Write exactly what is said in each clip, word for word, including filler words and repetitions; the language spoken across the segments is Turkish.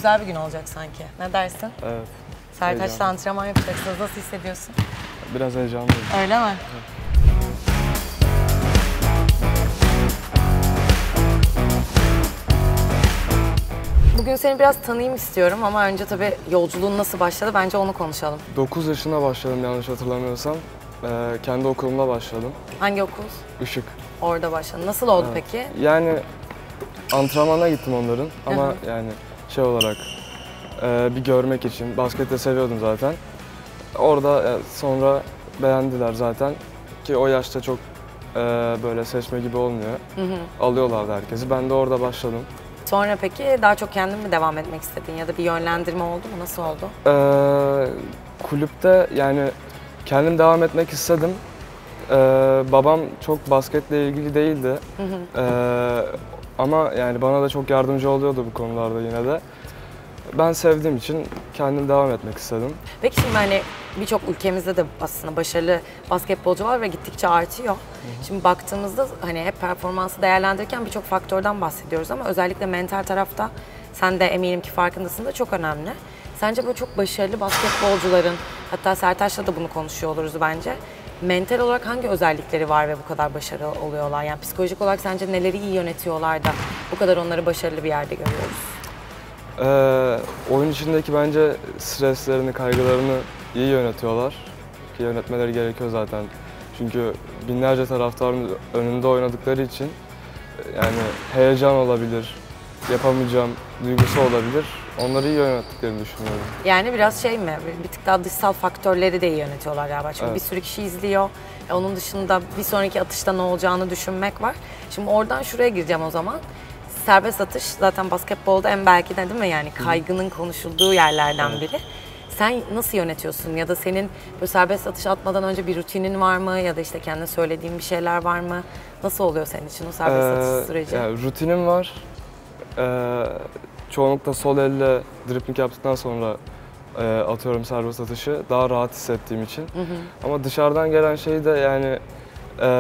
güzel bir gün olacak sanki. Ne dersin? Evet. Sertaç'la antrenman yapacaksınız. Nasıl hissediyorsun? Biraz heyecanlıyım. Öyle mi? Evet. Bugün seni biraz tanıyayım istiyorum ama önce tabii yolculuğun nasıl başladı? Bence onu konuşalım. dokuz yaşında başladım yanlış hatırlamıyorsam. Ee, kendi okulumda başladım. Hangi okul? Işık. Orada başladın. Nasıl oldu Evet. peki? Yani antrenmana gittim onların ama Hı hı. yani şey olarak e, bir görmek için. Baskette seviyordum zaten. Orada e, sonra beğendiler zaten ki o yaşta çok e, böyle seçme gibi olmuyor. Hı hı. Alıyorlardı herkesi. Ben de orada başladım. Sonra peki daha çok kendin mi devam etmek istedin ya da bir yönlendirme oldu mu? Nasıl oldu? Ee, kulüpte yani kendim devam etmek istedim. Ee, babam çok basketle ilgili değildi. Hı hı. Ee, ama yani bana da çok yardımcı oluyordu bu konularda yine de. Ben sevdiğim için kendim devam etmek istedim. Peki şimdi hani birçok ülkemizde de aslında başarılı basketbolcu var ve gittikçe artıyor. Hı hı. Şimdi baktığımızda hani hep performansı değerlendirirken birçok faktörden bahsediyoruz ama özellikle mental tarafta sen de eminim ki farkındasın da çok önemli. Sence böyle çok başarılı basketbolcuların, hatta Sertaç'la da bunu konuşuyor oluruz bence. Mental olarak hangi özellikleri var ve bu kadar başarılı oluyorlar? Yani psikolojik olarak sence neleri iyi yönetiyorlar da bu kadar onları başarılı bir yerde görüyoruz? Ee, oyun içindeki bence streslerini, kaygılarını iyi yönetiyorlar. Ki yönetmeleri gerekiyor zaten. Çünkü binlerce taraftarın önünde oynadıkları için yani heyecan olabilir, yapamayacağım duygusu olabilir. Onları iyi yönettiklerini düşünüyorum. Yani biraz şey mi, bir tık daha dışsal faktörleri de iyi yönetiyorlar galiba. Çünkü evet. Bir sürü kişi izliyor. E onun dışında bir sonraki atışta ne olacağını düşünmek var. Şimdi oradan şuraya gireceğim o zaman. Serbest atış zaten basketbolda en belki de değil mi yani kaygının konuşulduğu yerlerden evet. biri. Sen nasıl yönetiyorsun ya da senin böyle serbest atış atmadan önce bir rutinin var mı ya da işte kendine söylediğin bir şeyler var mı? Nasıl oluyor senin için o serbest ee, atış süreci? Yani rutinim var. Ee, çoğunlukla sol elle dribbling yaptıktan sonra e, atıyorum serbest atışı daha rahat hissettiğim için. Hı hı. Ama dışarıdan gelen şey de yani e,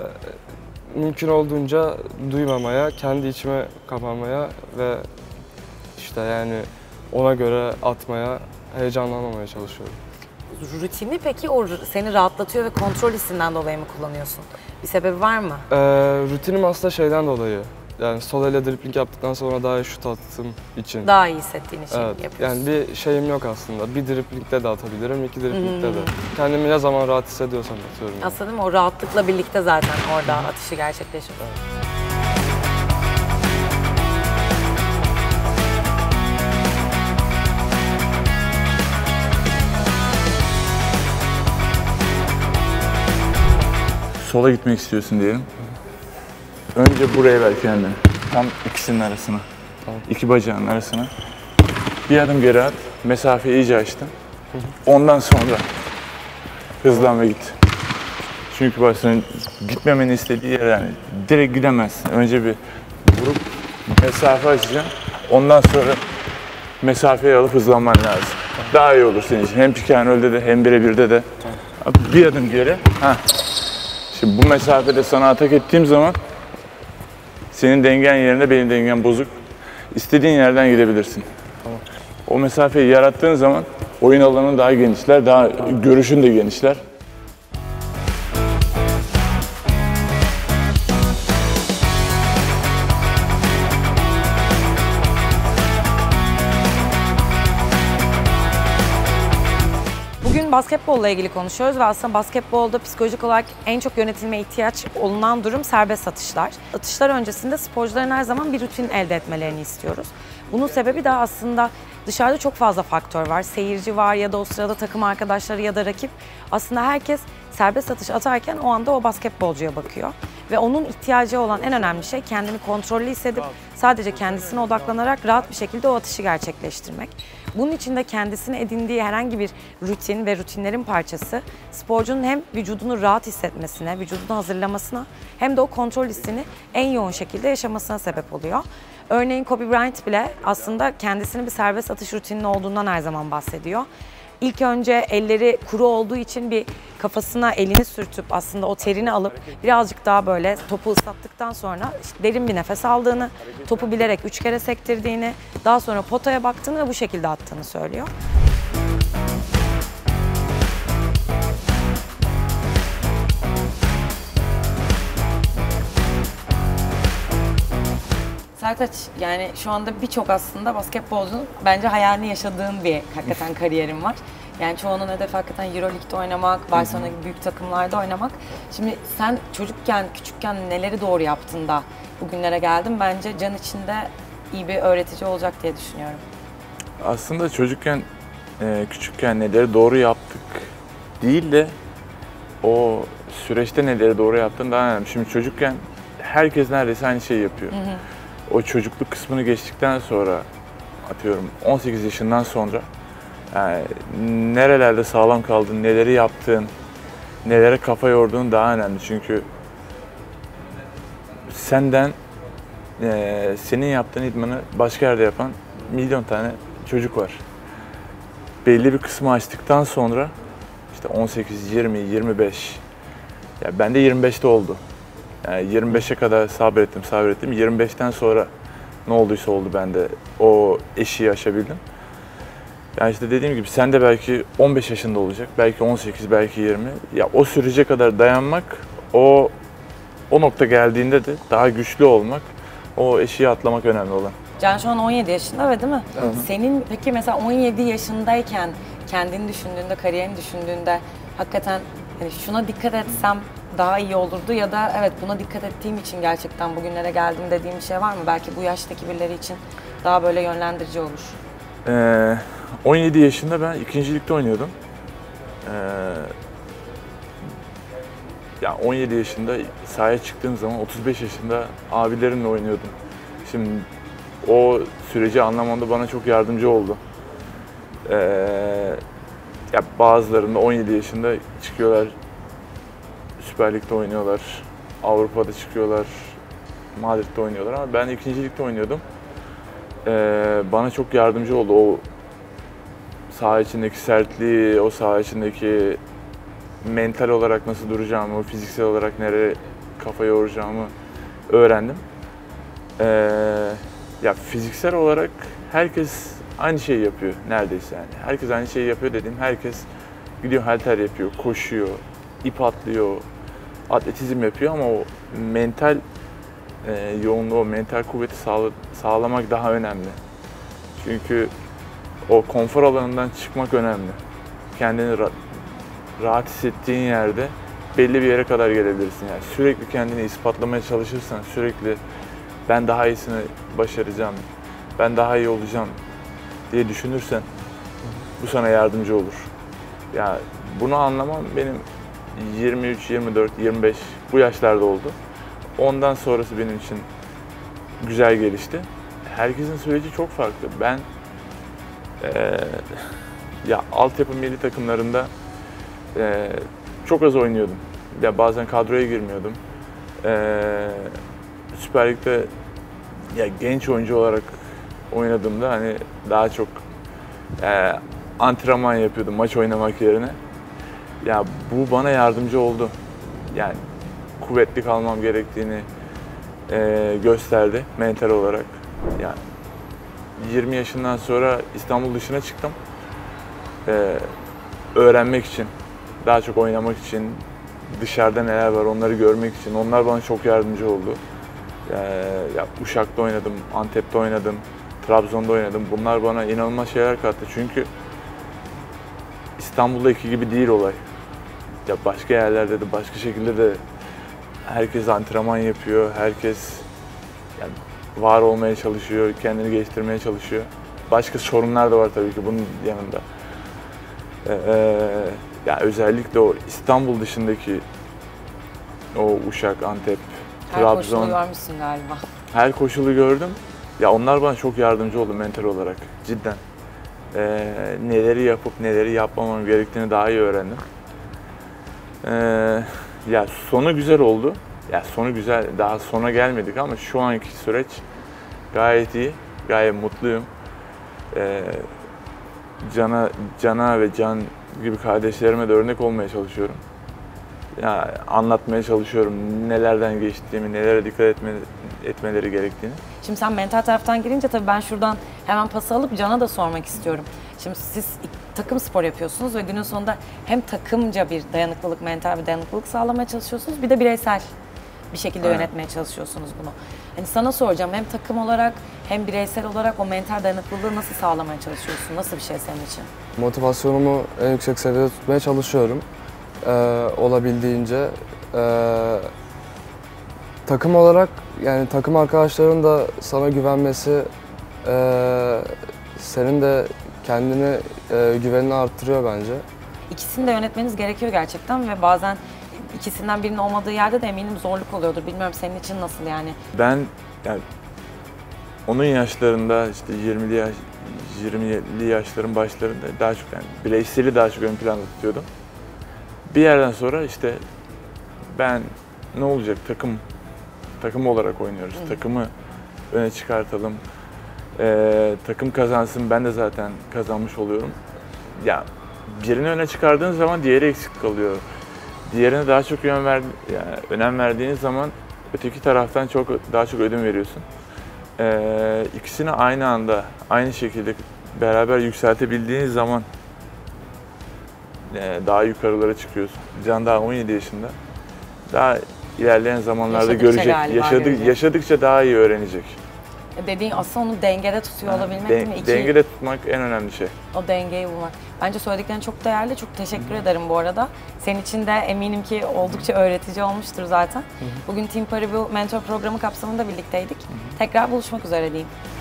mümkün olduğunca duymamaya, kendi içime kapanmaya ve işte yani ona göre atmaya, heyecanlanmamaya çalışıyorum. Rutini peki o seni rahatlatıyor ve kontrol hissinden dolayı mı kullanıyorsun? Bir sebebi var mı? Ee, rutinim aslında şeyden dolayı. Yani sol elle dribbling yaptıktan sonra daha iyi şut attığım için. Daha iyi hissettiğin için evet. yapıyorsun. Yani bir şeyim yok aslında. Bir driblingde de atabilirim, iki driblingde hmm. de. Kendimi ne zaman rahat hissediyorsam atıyorum. Yani. Aslında değil mi? O rahatlıkla birlikte zaten orada atışı gerçekleşiyor. Evet. Sola gitmek istiyorsun diyelim. Önce buraya ver kendini. Tam ikisinin arasına. Tamam. İki bacağının arasına. Bir adım geri at. Mesafeyi iyice açtın. Ondan sonra hızlan ve git. Çünkü bak senin gitmemeni istediği yer yani direkt gidemezsin. Önce bir vurup mesafe açacaksın. Ondan sonra mesafeyi alıp hızlanman lazım. Daha iyi olur senin için. Hem pick and roll'de de hem birebirde de. Bir adım geri. Heh. Şimdi bu mesafede sana atak ettiğim zaman senin dengen yerine benim dengem bozuk. İstediğin yerden gidebilirsin. Tamam. O mesafeyi yarattığın zaman oyun alanın daha genişler, daha görüşün de genişler. Basketbolla ilgili konuşuyoruz ve aslında basketbolda psikolojik olarak en çok yönetilmeye ihtiyaç olunan durum serbest atışlar. Atışlar öncesinde sporcuların her zaman bir rutin elde etmelerini istiyoruz. Bunun sebebi de aslında dışarıda çok fazla faktör var. Seyirci var ya da o sırada takım arkadaşları ya da rakip. Aslında herkes serbest atış atarken o anda o basketbolcuya bakıyor. Ve onun ihtiyacı olan en önemli şey kendini kontrollü hissedip sadece kendisine odaklanarak rahat bir şekilde o atışı gerçekleştirmek. Bunun için de kendisine edindiği herhangi bir rutin ve rutinlerin parçası sporcunun hem vücudunu rahat hissetmesine, vücudunu hazırlamasına hem de o kontrol hissini en yoğun şekilde yaşamasına sebep oluyor. Örneğin Kobe Bryant bile aslında kendisinin bir serbest atış rutininin olduğundan her zaman bahsediyor. İlk önce elleri kuru olduğu için bir kafasına elini sürtüp aslında o terini alıp birazcık daha böyle topu ıslattıktan sonra işte derin bir nefes aldığını, topu bilerek üç kere sektirdiğini, daha sonra potaya baktığını ve bu şekilde attığını söylüyor. Sertaç, yani şu anda birçok aslında basketbolcunun bence hayalini yaşadığın bir hakikaten kariyerin var. Yani çoğunun hedefi hakikaten Euroleague'de oynamak, Barcelona gibi büyük takımlarda oynamak. Şimdi sen çocukken, küçükken neleri doğru yaptın da bugünlere geldin? Bence Can için de iyi bir öğretici olacak diye düşünüyorum. Aslında çocukken, e, küçükken neleri doğru yaptık değil de o süreçte neleri doğru yaptın daha önemli. Şimdi çocukken herkes neredeyse aynı şeyi yapıyor. Hı hı. O çocukluk kısmını geçtikten sonra, atıyorum on sekiz yaşından sonra yani nerelerde sağlam kaldın, neleri yaptın, nelere kafa yorduğun daha önemli. Çünkü senden e, senin yaptığın idmanı başka yerde yapan milyon tane çocuk var. Belli bir kısmı açtıktan sonra işte on sekiz, yirmi, yirmi beş, ya bende yirmi beşte oldu. Yani yirmi beşe kadar sabrettim, sabrettim. yirmi beşten sonra ne olduysa oldu, ben de o eşiği aşabildim. Yani işte dediğim gibi sen de belki on beş yaşında olacak, belki on sekiz, belki yirmi. Ya o sürece kadar dayanmak, o o nokta geldiğinde de daha güçlü olmak, o eşiği atlamak önemli olan. Can şu an on yedi yaşında ve değil mi? Hı hı. Senin peki mesela on yedi yaşındayken kendini düşündüğünde, kariyerini düşündüğünde hakikaten hani şuna dikkat etsem daha iyi olurdu ya da evet buna dikkat ettiğim için gerçekten bugünlere geldim dediğim bir şey var mı? Belki bu yaştaki birileri için daha böyle yönlendirici olur. Ee, on yedi yaşında ben ikincilikte oynuyordum. Ee, ya on yedi yaşında sahaya çıktığım zaman otuz beş yaşında abilerimle oynuyordum. Şimdi o süreci anlamamda bana çok yardımcı oldu. Ee, ya bazılarında on yedi yaşında çıkıyorlar, Süper Lig'de oynuyorlar, Avrupa'da çıkıyorlar, Madrid'de oynuyorlar ama ben ikincilikte oynuyordum. Ee, bana çok yardımcı oldu o saha içindeki sertliği, o saha içindeki mental olarak nasıl duracağımı, fiziksel olarak nereye kafa yoracağımı öğrendim. Ee, ya fiziksel olarak herkes aynı şeyi yapıyor neredeyse yani. Herkes aynı şeyi yapıyor dediğim, herkes gidiyor halter yapıyor, koşuyor, ip atlıyor, atletizm yapıyor ama o mental e, yoğunluğu, o mental kuvveti sağla, sağlamak daha önemli. Çünkü o konfor alanından çıkmak önemli. Kendini ra- rahat hissettiğin yerde belli bir yere kadar gelebilirsin. Yani sürekli kendini ispatlamaya çalışırsan, sürekli ben daha iyisini başaracağım, ben daha iyi olacağım diye düşünürsen bu sana yardımcı olur. Yani bunu anlamam benim yirmi üç, yirmi dört, yirmi beş bu yaşlarda oldu. Ondan sonrası benim için güzel gelişti. Herkesin süreci çok farklı. Ben e, ya altyapı milli takımlarında e, çok az oynuyordum. Ya bazen kadroya girmiyordum. E, Süper Lig'de ya genç oyuncu olarak oynadığımda hani daha çok e, antrenman yapıyordum maç oynamak yerine. Ya bu bana yardımcı oldu. Yani kuvvetli kalmam gerektiğini e, gösterdi mental olarak. Yani yirmi yaşından sonra İstanbul dışına çıktım. E, öğrenmek için, daha çok oynamak için, dışarıda neler var onları görmek için. Onlar bana çok yardımcı oldu. E, ya Uşak'ta oynadım, Antep'te oynadım, Trabzon'da oynadım. Bunlar bana inanılmaz şeyler kattı. Çünkü İstanbul'daki gibi değil olay. Ya başka yerlerde de başka şekilde de herkes antrenman yapıyor, herkes yani var olmaya çalışıyor, kendini geliştirmeye çalışıyor. Başka sorunlar da var tabii ki bunun yanında. Ee, ya özellikle o İstanbul dışındaki o Uşak, Antep, Her Trabzon. Her koşulu görmüşsün galiba. Her koşulu gördüm. Ya onlar bana çok yardımcı oldu mental olarak cidden. Ee, neleri yapıp neleri yapmamam gerektiğini daha iyi öğrendim. Ee, ya sonu güzel oldu. Ya sonu güzel. Daha sona gelmedik ama şu anki süreç gayet iyi. Gayet mutluyum. Ee, Can'a, Can'a ve Can gibi kardeşlerime de örnek olmaya çalışıyorum. Ya anlatmaya çalışıyorum nelerden geçtiğimi, nelere dikkat etme, etmeleri gerektiğini. Şimdi sen mental taraftan girince tabii ben şuradan hemen pası alıp Can'a da sormak istiyorum. Şimdi siz takım spor yapıyorsunuz ve günün sonunda hem takımca bir dayanıklılık, mental bir dayanıklılık sağlamaya çalışıyorsunuz, bir de bireysel bir şekilde Evet. yönetmeye çalışıyorsunuz bunu. Hani sana soracağım, hem takım olarak hem bireysel olarak o mental dayanıklılığı nasıl sağlamaya çalışıyorsun? Nasıl bir şey senin için? Motivasyonumu en yüksek seviyede tutmaya çalışıyorum. Ee, olabildiğince. Ee, takım olarak, yani takım arkadaşların da sana güvenmesi, ee, senin de kendini, e, güvenini arttırıyor bence. İkisini de yönetmeniz gerekiyor gerçekten ve bazen ikisinden birinin olmadığı yerde de eminim zorluk oluyordur. Bilmiyorum senin için nasıl yani? Ben yani onun yaşlarında işte yirmili yaş, yirmili yaşların başlarında daha çok yani bireyseli daha çok ön planda tutuyordum. Bir yerden sonra işte ben ne olacak takım takım olarak oynuyoruz. Hı. Takımı öne çıkartalım. Ee, takım kazansın, ben de zaten kazanmış oluyorum. Ya birini öne çıkardığın zaman diğeri eksik kalıyor. Diğerine daha çok yön ver, yani önem verdiğin zaman öteki taraftan çok daha çok ödün veriyorsun. Ee, ikisini aynı anda, aynı şekilde beraber yükseltebildiğin zaman e, daha yukarılara çıkıyorsun. Can daha on yedi yaşında. Daha ilerleyen zamanlarda Yaşadıkça görecek, galiba yaşadık, görecek. yaşadıkça daha iyi öğrenecek. Dediğin aslında onu dengede tutuyor olabilmek Den- değil mi? İki, Dengede tutmak en önemli şey. o dengeyi bulmak. Bence söylediklerin çok değerli. Çok teşekkür ederim bu arada. Senin için de eminim ki oldukça öğretici olmuştur zaten. Bugün Team Paribu mentor programı kapsamında birlikteydik. Tekrar buluşmak üzere diyeyim.